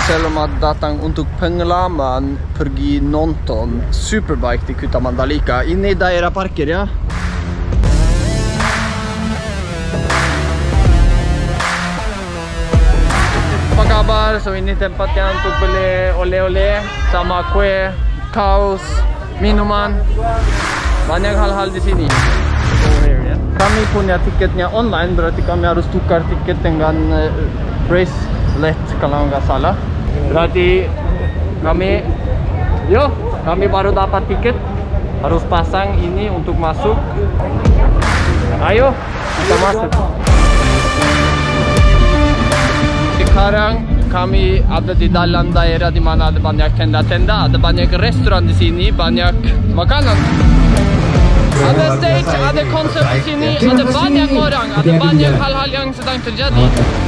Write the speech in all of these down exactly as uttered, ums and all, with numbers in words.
selamat datang untuk pengalaman pergi nonton Superbike di Kuta Mandalika. Ini daerah parkir ya. Apa kabar? So ini tempatnya untuk beli oleh-oleh sama kue, kaos, minuman. Banyak hal-hal di sini. Kami punya tiketnya online, berarti kami harus tukar tiket dengan uh, bracelet kalau nggak salah. Berarti kami, yo, kami baru dapat tiket, harus pasang ini untuk masuk. Ayo, kita masuk. Sekarang kami ada di dalam daerah di mana ada banyak tenda-tenda, ada banyak restoran di sini, banyak makanan. Ada stage, ada konser di sini, ada banyak orang, ada banyak hal-hal yang sedang terjadi.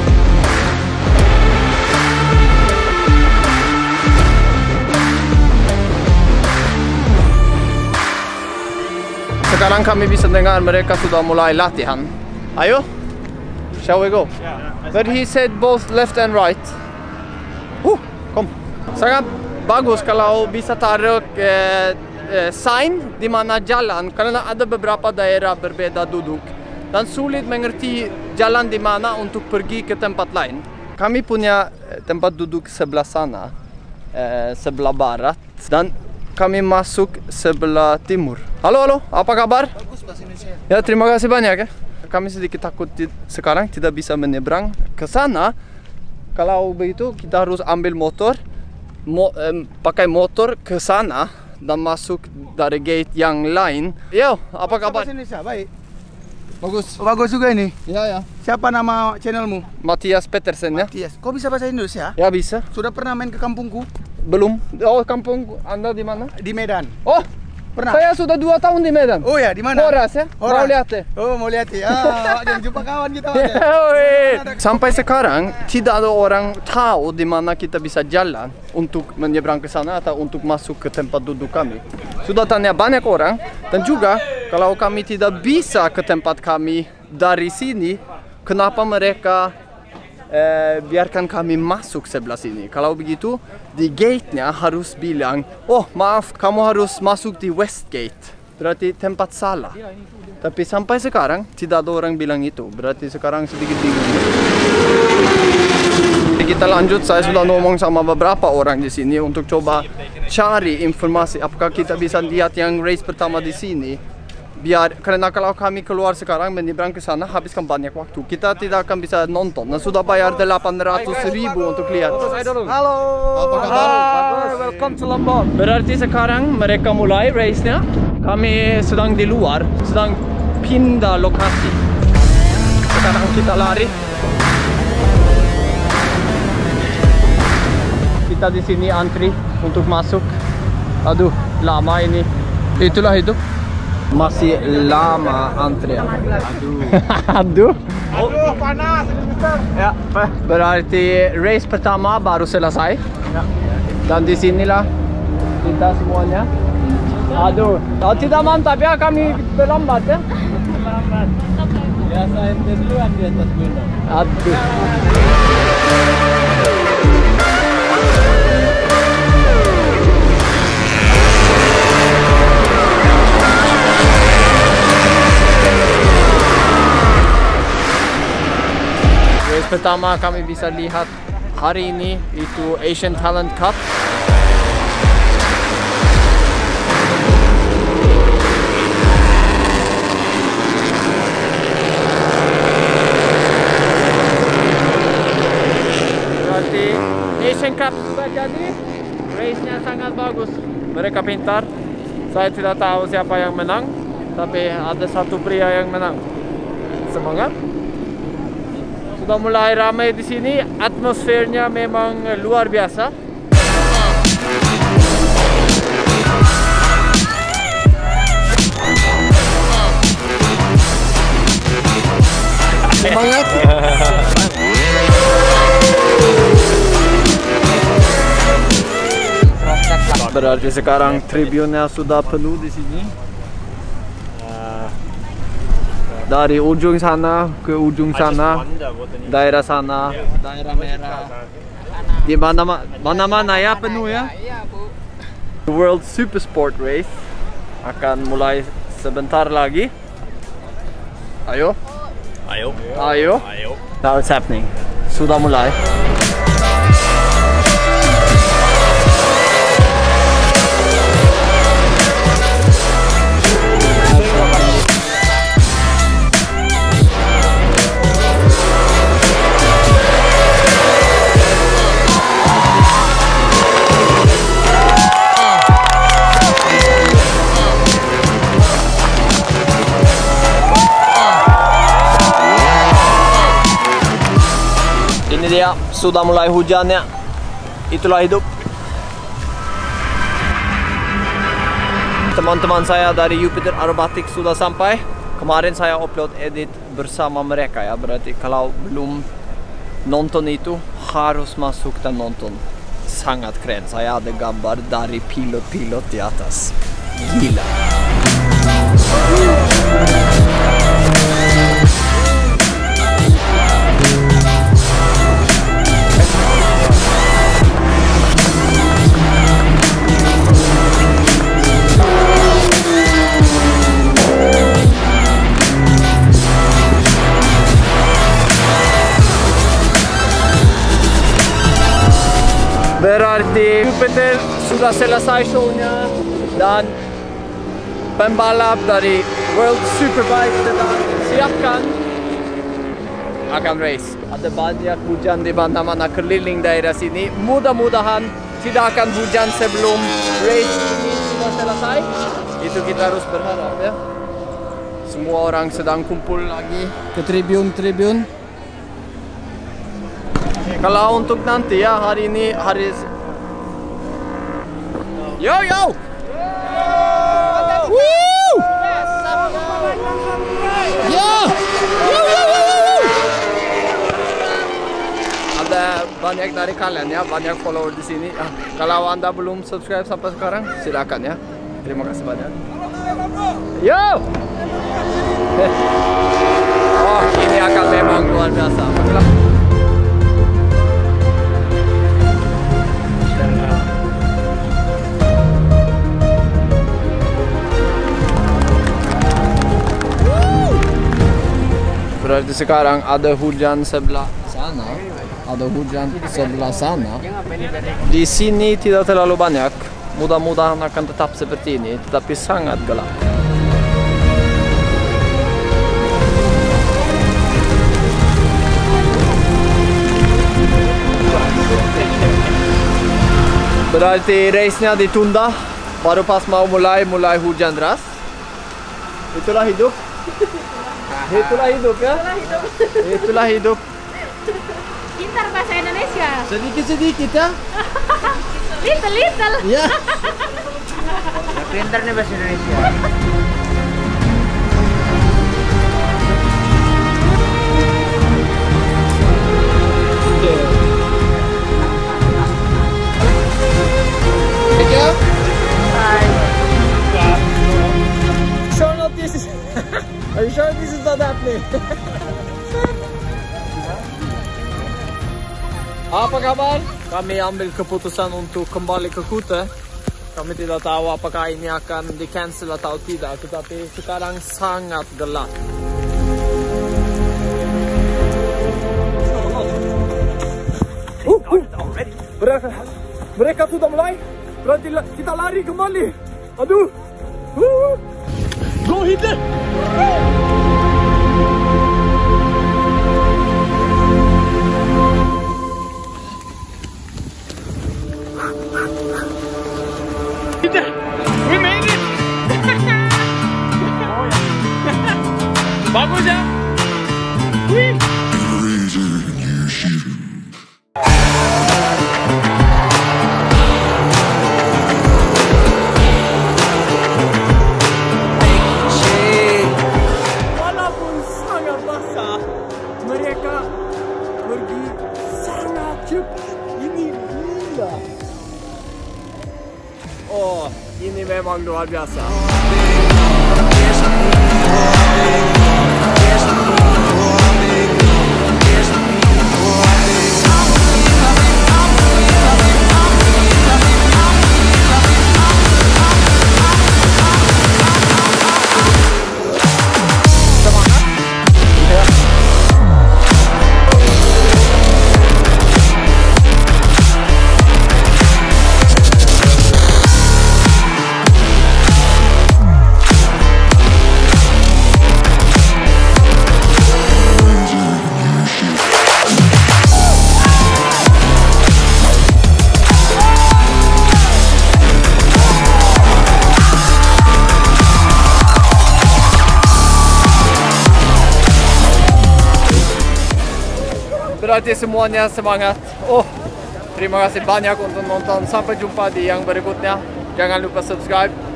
Sekarang kami bisa dengar mereka sudah mulai latihan. Ayo, shall we go? But he said both left and right. Uh, kom. Sangat bagus kalau bisa taruh eh, eh, sign di mana jalan, karena ada beberapa daerah berbeda duduk dan sulit mengerti jalan di mana untuk pergi ke tempat lain. Kami punya tempat duduk sebelah sana, eh, sebelah barat, dan kami masuk sebelah timur. Halo, halo, apa kabar? Bagus, bahasa Indonesia. Ya, terima kasih banyak ya. Kami sedikit takut sekarang tidak bisa menyeberang ke sana. Kalau begitu kita harus ambil motor, mo eh, pakai motor ke sana dan masuk dari gate yang lain. Yo, apa kabar? Bahasa Indonesia, baik. Bagus. Bagus juga ini. Ya, ya. Siapa nama channelmu? Mathias Pettersen ya. Mathias. Kau bisa bahasa Indonesia? Ya bisa. Sudah pernah main ke kampungku? Belum. Oh, kampung Anda di mana? Di Medan. Oh, pernah. Saya sudah dua tahun di Medan. Oh ya, di mana? Horas ya. Horas. Mau lihat ya? Oh, mau lihat ya. Ah, jangan jumpa kawan kita. Sampai sekarang tidak ada orang tahu di mana kita bisa jalan untuk menyeberang ke sana atau untuk masuk ke tempat duduk kami. Sudah tanya banyak orang, dan juga kalau kami tidak bisa ke tempat kami dari sini, kenapa mereka eh, biarkan kami masuk sebelah sini? Kalau begitu, di gate-nya harus bilang, oh maaf, kamu harus masuk di Wsbk. Berarti tempat salah. Tapi sampai sekarang tidak ada orang bilang itu. Berarti sekarang sedikit bingung. Kita lanjut, saya sudah ngomong sama beberapa orang di sini untuk coba cari informasi apakah kita bisa lihat yang race pertama di sini. Biar, karena kalau kami keluar sekarang menyeberang ke sana habiskan banyak waktu. Kita tidak akan bisa nonton. Dan sudah bayar delapan ratus ribu untuk lihat. Halo. Apa kabar? Bagus. Welcome to Lombok. Berarti sekarang mereka mulai race-nya. Kami sedang di luar, sedang pindah lokasi. Sekarang kita lari. Kita di sini antri untuk masuk. Aduh, lama ini. Itulah hidup. Masih lama antrian. Aduh. Aduh. Aduh, panas. Ya, berarti race pertama baru selesai. Ya. Dan di sinilah kita semuanya. Aduh, oh, tidak mantap ya, kami terlambat ya. Terlambat. Biasa ente duluan di atas gunung. Aduh. Race pertama kami bisa lihat hari ini itu Asian Talent Cup. Berarti Asian Cup sudah jadi, race-nya sangat bagus. Mereka pintar. Saya tidak tahu siapa yang menang, tapi ada satu pria yang menang. Semangat. Sudah mulai ramai di sini, atmosfernya memang luar biasa. Semangat. Berarti sekarang tribunnya sudah penuh di sini. Dari ujung sana ke ujung sana, daerah sana, daerah merah, Di mana mana-mana ya penuh ya. Iya, Bu. The World Super Sport Race akan mulai sebentar lagi. Ayo. Ayo. Ayo. Ayo. Now it's happening. Sudah mulai. Ini dia, sudah mulai hujannya. Itulah hidup. Teman-teman saya dari Jupiter Aerobatic sudah sampai. Kemarin saya upload edit bersama mereka ya. Berarti kalau belum nonton itu harus masuk dan nonton. Sangat keren. Saya ada gambar dari pilot-pilot di atas. Gila. Berarti Jupiter sudah selesai show-nya dan pembalap dari World Superbike sedang siapkan akan race. Ada banyak hujan di mana-mana keliling daerah sini. Mudah-mudahan tidak akan hujan sebelum race ini sudah selesai. Itu kita harus berharap ya. Semua orang sedang kumpul lagi ke tribun-tribun. Kalau untuk nanti ya, hari ini hari Yo yo. Woo! Yo! Yo yo yo. Ada banyak dari kalian ya, banyak follower di sini. Ah, kalau Anda belum subscribe sampai sekarang, silakan ya. Terima kasih banyak. Yo! Oh, ini akan memang luar biasa. Berarti sekarang ada hujan sebelah sana, ada hujan sebelah sana. Di sini tidak terlalu banyak. Mudah-mudahan akan tetap seperti ini, tetapi sangat gelap. Berarti race-nya ditunda. Baru pas mau mulai, mulai hujan deras. Itulah hidup. Itulah hidup ya. Itulah hidup. Itulah hidup. Pintar bahasa Indonesia. Sedikit-sedikit ya. Little little. Ya. Ya pintar nih bahasa Indonesia. Thank you. Bye. Sure not this is. Are you sure this is not happening? Apa kabar? Kami ambil keputusan untuk kembali ke Kuta. Kami tidak tahu apakah ini akan di-cancel atau tidak, tetapi sekarang sangat gelap. Uh, uh. Mereka, mereka sudah mulai. Berarti kita lari kembali. Aduh. Uh. Go hit it. We made it. Bagus ya. Wih. Walaupun sangat basah, mereka pergi sangat cepat. Ini gila. Oh, ini memang luar biasa. berarti semuanya semangat. Oh, terima kasih banyak untuk nonton. Sampai jumpa di yang berikutnya. Jangan lupa subscribe.